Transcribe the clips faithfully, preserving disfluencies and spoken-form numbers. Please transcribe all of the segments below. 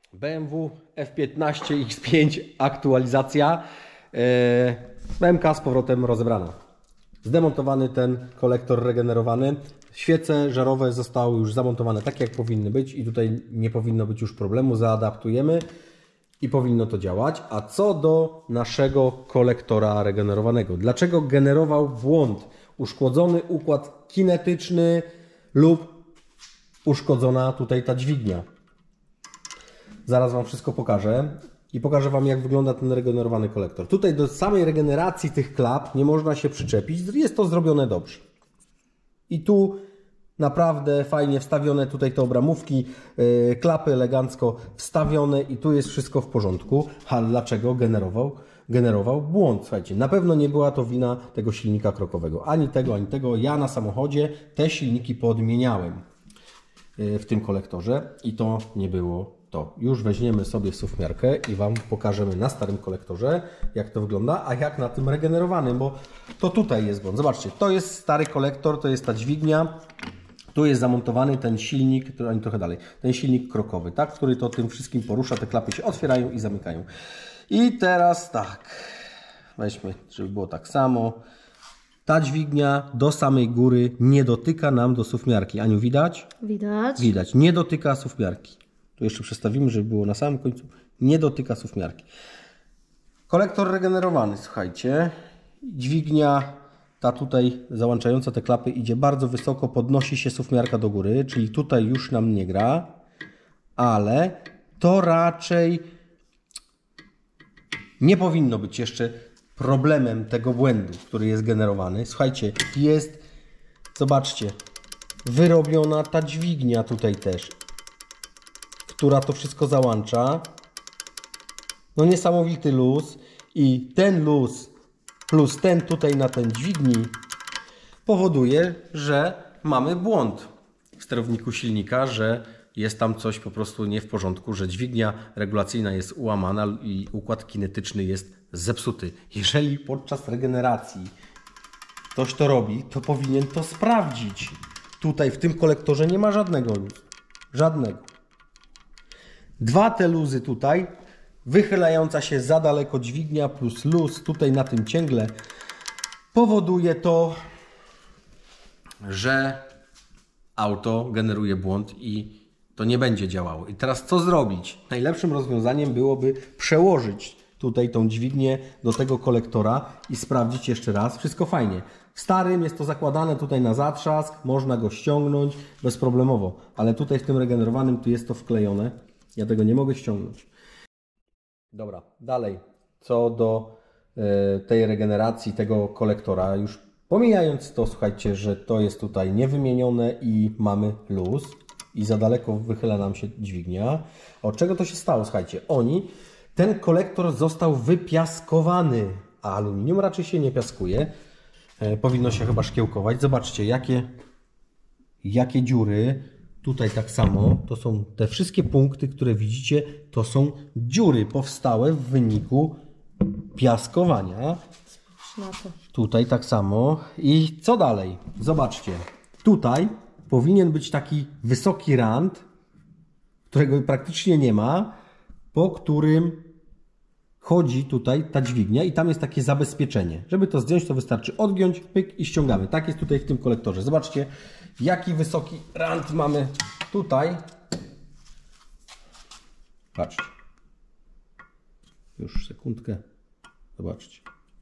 B M W F piętnaście X pięć aktualizacja. B M K z powrotem rozebrana. Zdemontowany ten kolektor regenerowany. Świece żarowe zostały już zamontowane tak, jak powinny być i tutaj nie powinno być już problemu. Zaadaptujemy i powinno to działać. A co do naszego kolektora regenerowanego. Dlaczego generował błąd? Uszkodzony układ kinetyczny lub uszkodzona tutaj ta dźwignia. Zaraz Wam wszystko pokażę i pokażę Wam, jak wygląda ten regenerowany kolektor. Tutaj do samej regeneracji tych klap nie można się przyczepić. Jest to zrobione dobrze. I tu naprawdę fajnie wstawione tutaj te obramówki, yy, klapy elegancko wstawione i tu jest wszystko w porządku. A dlaczego generował? Generował błąd. Słuchajcie, na pewno nie była to wina tego silnika krokowego. Ani tego, ani tego. Ja na samochodzie te silniki podmieniałem w tym kolektorze i to nie było to. Już weźmiemy sobie suwmiarkę i Wam pokażemy na starym kolektorze, jak to wygląda, a jak na tym regenerowanym, bo to tutaj jest błąd. Zobaczcie, to jest stary kolektor, to jest ta dźwignia, tu jest zamontowany ten silnik, ani trochę dalej, ten silnik krokowy, tak, który to tym wszystkim porusza, te klapy się otwierają i zamykają. I teraz tak, weźmy, żeby było tak samo. Ta dźwignia do samej góry nie dotyka nam do suwmiarki. Aniu, widać? Widać. Widać. Nie dotyka suwmiarki. Tu jeszcze przestawimy, żeby było na samym końcu. Nie dotyka suwmiarki. Kolektor regenerowany, słuchajcie. Dźwignia ta tutaj załączająca te klapy idzie bardzo wysoko, podnosi się suwmiarka do góry, czyli tutaj już nam nie gra, ale to raczej nie powinno być jeszcze problemem tego błędu, który jest generowany. Słuchajcie, jest, zobaczcie, wyrobiona ta dźwignia tutaj też, która to wszystko załącza. No niesamowity luz i ten luz plus ten tutaj na ten dźwigni powoduje, że mamy błąd w sterowniku silnika, że jest tam coś po prostu nie w porządku, że dźwignia regulacyjna jest ułamana i układ kinetyczny jest zepsuty. Jeżeli podczas regeneracji ktoś to robi, to powinien to sprawdzić. Tutaj w tym kolektorze nie ma żadnego luzu. Żadnego. Dwa te luzy tutaj, wychylająca się za daleko dźwignia plus luz tutaj na tym cięgle powoduje to, że auto generuje błąd i to nie będzie działało. I teraz co zrobić? Najlepszym rozwiązaniem byłoby przełożyć tutaj tą dźwignię do tego kolektora i sprawdzić jeszcze raz. Wszystko fajnie. W starym jest to zakładane tutaj na zatrzask, można go ściągnąć bezproblemowo, ale tutaj w tym regenerowanym tu jest to wklejone. Ja tego nie mogę ściągnąć. Dobra, dalej. Co do y, tej regeneracji tego kolektora, już pomijając to, słuchajcie, że to jest tutaj niewymienione i mamy luz i za daleko wychyla nam się dźwignia. Od czego to się stało? Słuchajcie, oni, ten kolektor został wypiaskowany, a aluminium raczej się nie piaskuje. E, powinno się chyba szkiełkować. Zobaczcie, jakie, jakie dziury. Tutaj tak samo. To są te wszystkie punkty, które widzicie, to są dziury powstałe w wyniku piaskowania. Tutaj tak samo. I co dalej? Zobaczcie. Tutaj powinien być taki wysoki rand, którego praktycznie nie ma, po którym chodzi tutaj ta dźwignia i tam jest takie zabezpieczenie. Żeby to zdjąć, to wystarczy odgiąć, pyk i ściągamy. Tak jest tutaj w tym kolektorze. Zobaczcie, jaki wysoki rand mamy tutaj. Patrzcie. Już sekundkę. Zobaczcie.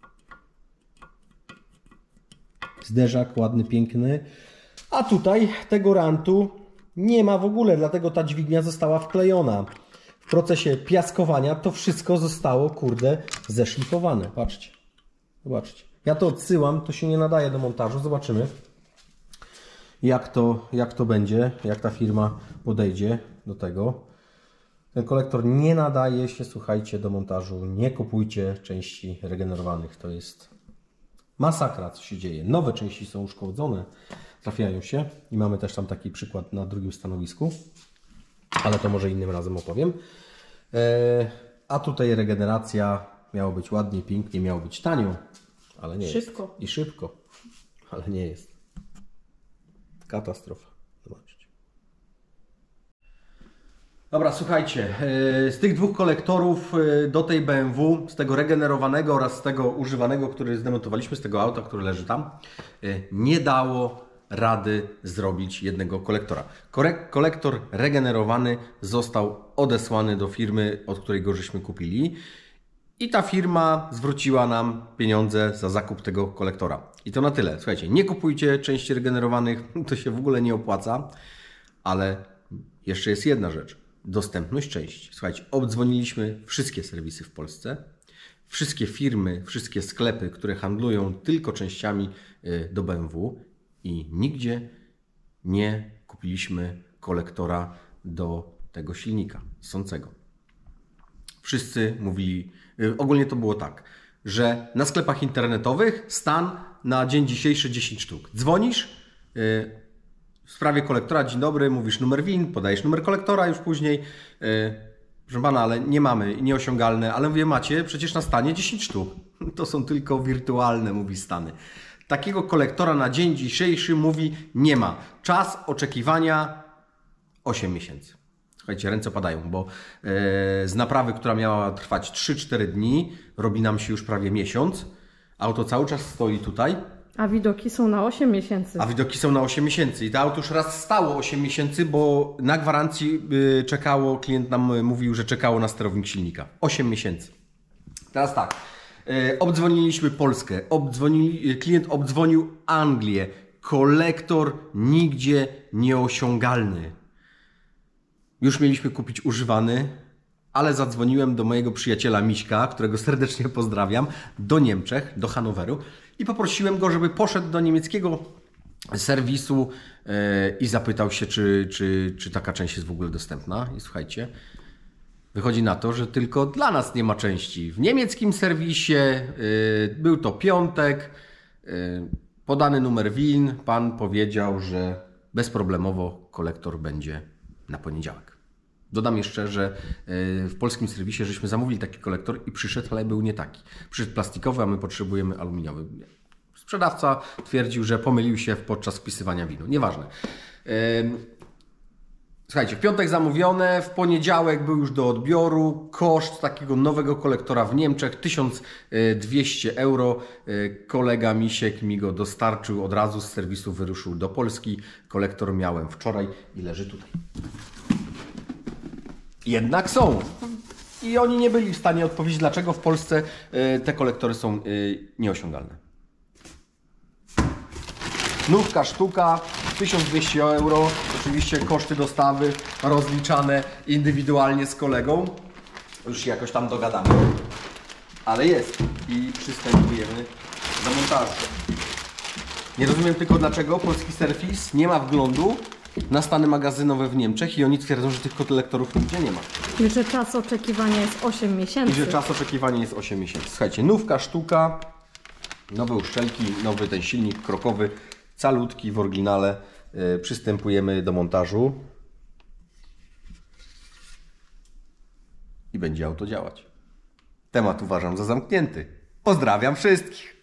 Zderzak ładny, piękny. A tutaj tego rantu nie ma w ogóle, dlatego ta dźwignia została wklejona. W procesie piaskowania to wszystko zostało, kurde, zeszlifowane. Patrzcie. Zobaczcie. Ja to odsyłam, to się nie nadaje do montażu. Zobaczymy, jak to, jak to będzie, jak ta firma podejdzie do tego. Ten kolektor nie nadaje się, słuchajcie, do montażu. Nie kupujcie części regenerowanych. To jest masakra, co się dzieje. Nowe części są uszkodzone, trafiają się i mamy też tam taki przykład na drugim stanowisku, ale to może innym razem opowiem. A tutaj regeneracja miało być ładnie, pięknie, miało być tanio, ale nie szybko. jest. I szybko, ale nie jest. Katastrofa. Zobaczcie. Dobra, słuchajcie, z tych dwóch kolektorów do tej B M W, z tego regenerowanego oraz z tego używanego, który zdemontowaliśmy, z tego auta, który leży tam, nie dało rady zrobić jednego kolektora. Kolektor regenerowany został odesłany do firmy, od której go żeśmy kupili i ta firma zwróciła nam pieniądze za zakup tego kolektora. I to na tyle. Słuchajcie, nie kupujcie części regenerowanych, to się w ogóle nie opłaca, ale jeszcze jest jedna rzecz. Dostępność części. Słuchajcie, obdzwoniliśmy wszystkie serwisy w Polsce, wszystkie firmy, wszystkie sklepy, które handlują tylko częściami do B M W i nigdzie nie kupiliśmy kolektora do tego silnika ssącego. Wszyscy mówili, ogólnie to było tak, że na sklepach internetowych stan na dzień dzisiejszy dziesięć sztuk. Dzwonisz, w sprawie kolektora, dzień dobry, mówisz numer W I N, podajesz numer kolektora już później. Yy, proszę pana, ale nie mamy, nieosiągalne, ale mówię, macie przecież na stanie dziesięć sztuk. To są tylko wirtualne, mówi stany. Takiego kolektora na dzień dzisiejszy mówi nie ma. Czas oczekiwania osiem miesięcy. Słuchajcie, ręce padają, bo yy, z naprawy, która miała trwać trzy cztery dni, robi nam się już prawie miesiąc. Auto cały czas stoi tutaj. A widoki są na osiem miesięcy. A widoki są na osiem miesięcy. I to auto już raz stało osiem miesięcy, bo na gwarancji czekało, klient nam mówił, że czekało na sterownik silnika. osiem miesięcy. Teraz tak, obdzwoniliśmy Polskę, obdzwonili, klient obdzwonił Anglię. Kolektor nigdzie nieosiągalny. Już mieliśmy kupić używany, ale zadzwoniłem do mojego przyjaciela Miśka, którego serdecznie pozdrawiam, do Niemczech, do Hanoweru i poprosiłem go, żeby poszedł do niemieckiego serwisu yy, i zapytał się, czy, czy, czy taka część jest w ogóle dostępna. I słuchajcie, wychodzi na to, że tylko dla nas nie ma części. W niemieckim serwisie yy, był to piątek, yy, podany numer W I N, pan powiedział, że bezproblemowo kolektor będzie na poniedziałek. Dodam jeszcze, że w polskim serwisie żeśmy zamówili taki kolektor i przyszedł, ale był nie taki. Przyszedł plastikowy, a my potrzebujemy aluminiowy. Sprzedawca twierdził, że pomylił się podczas wpisywania winu. Nieważne. Słuchajcie, w piątek zamówione, w poniedziałek był już do odbioru. Koszt takiego nowego kolektora w Niemczech tysiąc dwieście euro. Kolega Misiek mi go dostarczył od razu z serwisu, wyruszył do Polski. Kolektor miałem wczoraj i leży tutaj. Jednak są. I oni nie byli w stanie odpowiedzieć, dlaczego w Polsce te kolektory są nieosiągalne. Nówka sztuka, tysiąc dwieście euro. Oczywiście koszty dostawy rozliczane indywidualnie z kolegą. Już się jakoś tam dogadamy. Ale jest. I przystępujemy do montażu. Nie rozumiem tylko, dlaczego polski serwis nie ma wglądu na stany magazynowe w Niemczech i oni twierdzą, że tych kolektorów nigdzie nie ma. I że czas oczekiwania jest osiem miesięcy. I że czas oczekiwania jest osiem miesięcy. Słuchajcie, nówka sztuka, nowe uszczelki, nowy ten silnik krokowy, calutki w oryginale. Yy, przystępujemy do montażu. I będzie auto działać. Temat uważam za zamknięty. Pozdrawiam wszystkich.